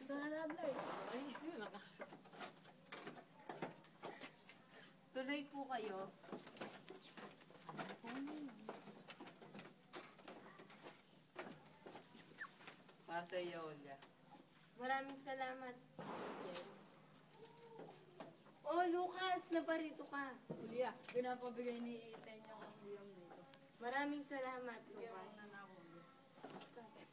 Gusto na nabla eh. Ay, wala ka. Tuloy po kayo. Para sa iyo, Olya. Maraming salamat. Yes. Oh, Lucas! Naparito ka. Julia, pinapabigay ni Iten yung ulam dito. Maraming salamat. Sige, muna na ako.